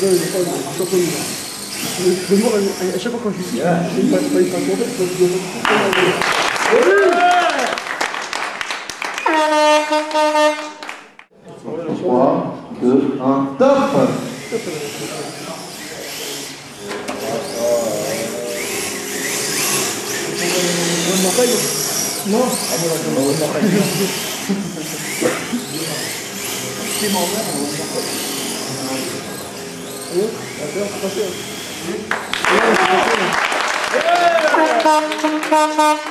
il n'est pas connu. Je vois à chaque fois quand je suis ici, il passe en fait, parce que je 3, 2, 1, top! Non. C'est